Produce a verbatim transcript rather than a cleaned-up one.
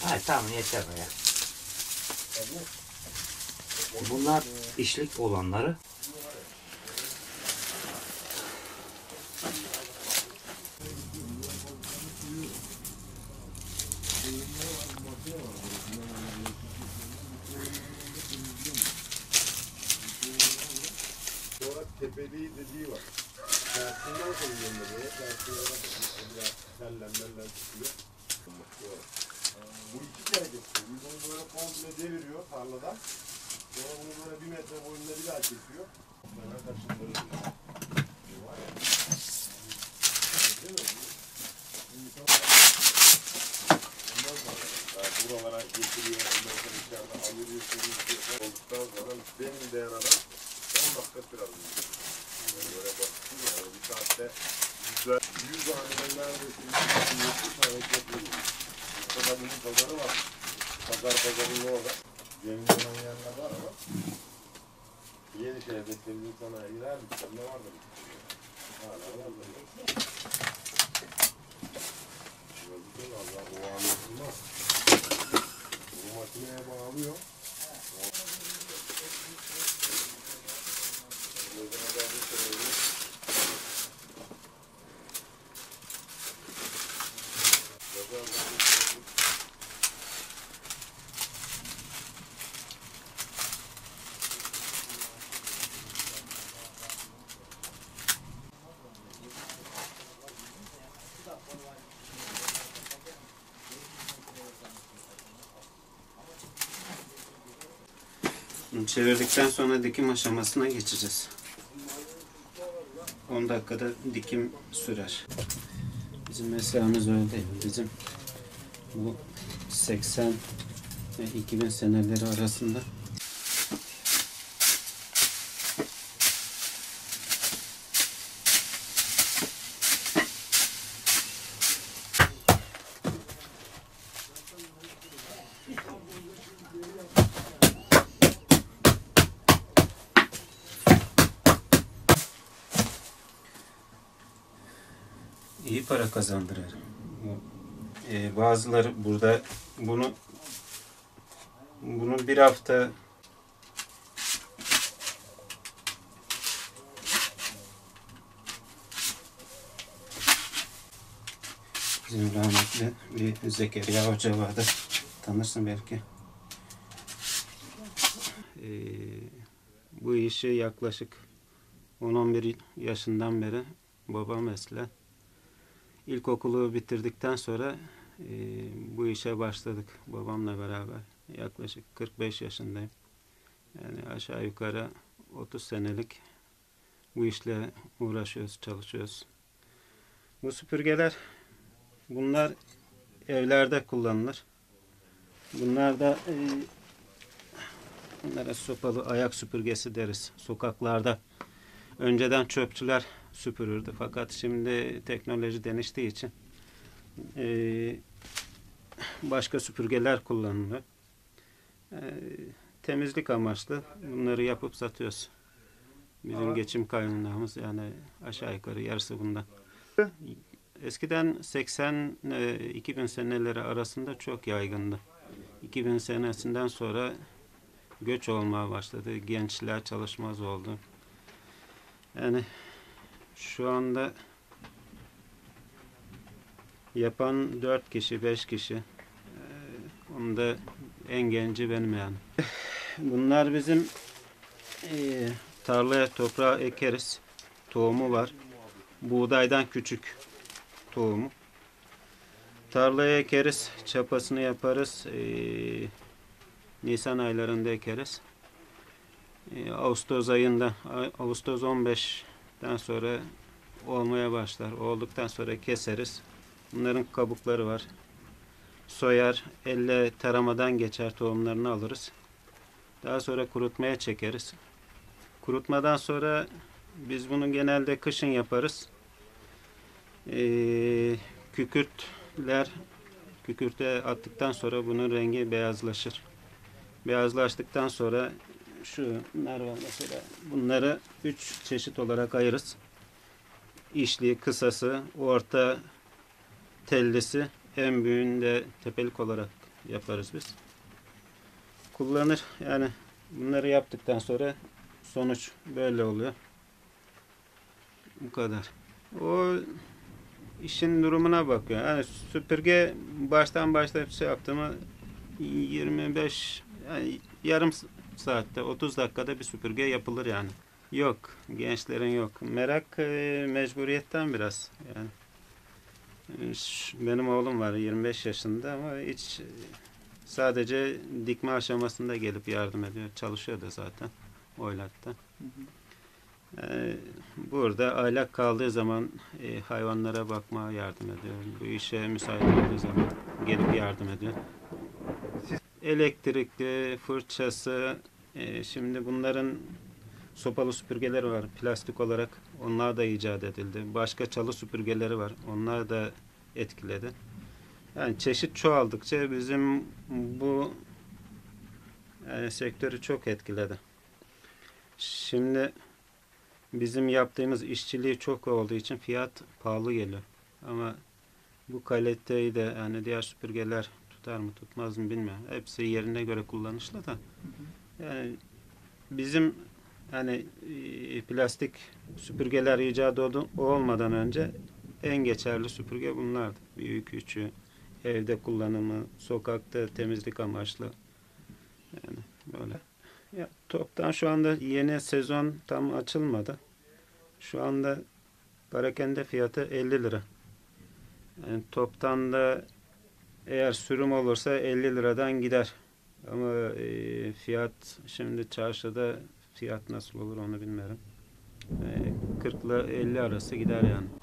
Ha, tamam yeter ya. Bunlar işlik olanları. Sonra tepeliği dediği var. Tersinden koyuyor buraya. Tersinden biraz tellenlerler çıkıyor. Bu iki kere kesiyor. Bir bunu böyle komple deviriyor tarladan. Sonra bunu böyle bir metre boyunda bir daha kesiyor. Sonra kaşındırıyor. Buralara getiriyor, ondan sonra içeride alıyor, sürüyor, olduktan sonra benim değen adam on dakika sürer. Yani böyle baktım ya, bir saatte yüz haneden neredeyse yetmiş tane yapıyor. Burada bunun pazarı var. Pazar pazarının orada. Cemil olan yerler var ama Yenişehir'de temizlik sanayiye girerdik, sen ne vardı? Hala vardı. Gördük ya, Allah o anlatılmaz. Bu makineye bağlıyor. Çevirdikten sonra dikim aşamasına geçeceğiz. on dakikada dikim sürer. Bizim mesleğimiz öyle değil. Bizim bu seksen ve iki bin seneleri arasında iyi para kazandırır. Ee, bazıları burada bunu bunu bir hafta bizim rahmetli bir Zekeriya Hoca vardı. Tanırsın belki. Ee, bu işi yaklaşık on on bir yaşından beri babam mesle. İlkokulu bitirdikten sonra e, bu işe başladık babamla beraber. Yaklaşık kırk beş yaşındayım. Yani aşağı yukarı otuz senelik bu işle uğraşıyoruz, çalışıyoruz. Bu süpürgeler, bunlar evlerde kullanılır. Bunlar da e, bunlara sopalı ayak süpürgesi deriz. Sokaklarda önceden çöpçüler süpürürdü. Fakat şimdi teknoloji değiştiği için e, başka süpürgeler kullanılıyor. E, temizlik amaçlı bunları yapıp satıyoruz. Bizim geçim kaynağımız yani aşağı yukarı yarısı bundan. Eskiden seksen iki bin seneleri arasında çok yaygındı. iki bin senesinden sonra göç olmaya başladı. Gençler çalışmaz oldu. Yani şu anda yapan dört kişi, beş kişi. Ee, onda en genci benim yani. Bunlar bizim e, tarlaya, toprağa ekeriz. Tohumu var. Buğdaydan küçük tohumu. Tarlaya ekeriz, çapasını yaparız. Ee, Nisan aylarında ekeriz. Ee, Ağustos ayında, Ağustos on beşten sonra olmaya başlar. Olduktan sonra keseriz. Bunların kabukları var. Soyar, elle taramadan geçer, tohumlarını alırız. Daha sonra kurutmaya çekeriz. Kurutmadan sonra biz bunu genelde kışın yaparız. Ee, kükürtler, kükürte attıktan sonra bunun rengi beyazlaşır. Beyazlaştıktan sonra şunlar var mesela. Bunları üç çeşit olarak ayırırız. İşli, kısası, orta, tellisi, en büyüğünde tepelik olarak yaparız biz. Kullanır yani bunları yaptıktan sonra sonuç böyle oluyor. Bu kadar. O işin durumuna bakıyor. Yani süpürge baştan başlayıp şey yaptığımı yirmi beş yani yarım saatte otuz dakikada bir süpürge yapılır yani. Yok. Gençlerin yok. Merak e, mecburiyetten biraz. Yani e, ş- benim oğlum var yirmi beş yaşında ama hiç e, sadece dikme aşamasında gelip yardım ediyor. Çalışıyor da zaten oylatta. E, burada aylak kaldığı zaman e, hayvanlara bakmaya yardım ediyor. Bu işe müsait olduğu zaman gelip yardım ediyor. Elektrikli, fırçası, e, şimdi bunların sopalı süpürgeleri var plastik olarak. Onlar da icat edildi. Başka çalı süpürgeleri var. Onlar da etkiledi. Yani çeşit çoğaldıkça bizim bu yani sektörü çok etkiledi. Şimdi bizim yaptığımız işçiliği çok olduğu için fiyat pahalı geliyor. Ama bu kaliteyi de yani diğer süpürgeler tutar mı tutmaz mı bilmiyorum. Hepsi yerine göre kullanışlı da. Yani bizim hani e, plastik süpürgeler icat oldu- olmadan önce en geçerli süpürge bunlardı. Büyük küçüğü, evde kullanımı, sokakta temizlik amaçlı. Yani böyle. Ya, toptan şu anda yeni sezon tam açılmadı. Şu anda parakende fiyatı elli lira. Yani toptan da eğer sürüm olursa elli liradan gider. Ama e, fiyat şimdi çarşıda fiyat nasıl olur onu bilmiyorum. E, kırk ile elli arası gider yani.